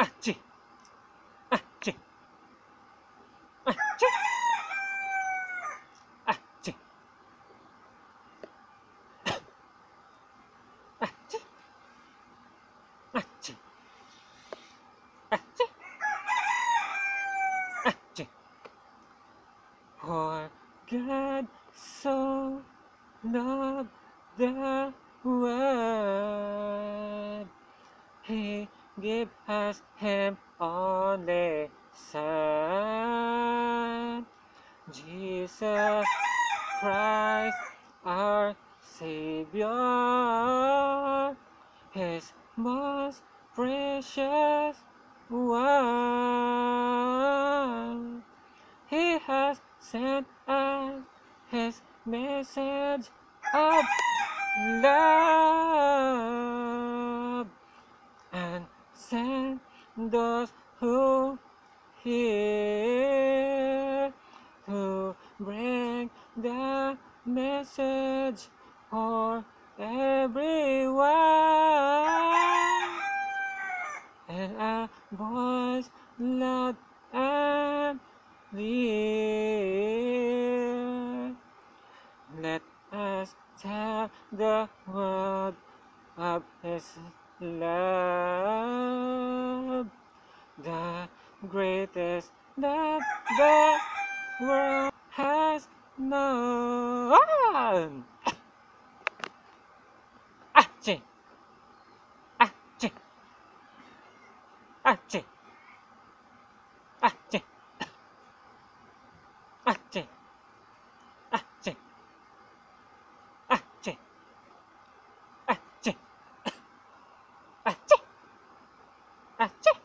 Achoo! Achoo! Achoo! Achoo! Achoo! Achoo! Achoo! Achoo! For God so loved the world, He gave us Him only Son, Jesus Christ, our Savior, His most precious one. He has sent us His message of love and sent those who hear to bring the message for everyone, and a voice loud and clear. Let us tell the world of His love, the greatest that the world has known. Achoo! Achoo! Achoo! Achoo! Achoo! Achoo! Achoo! Achoo! Achoo! Achoo!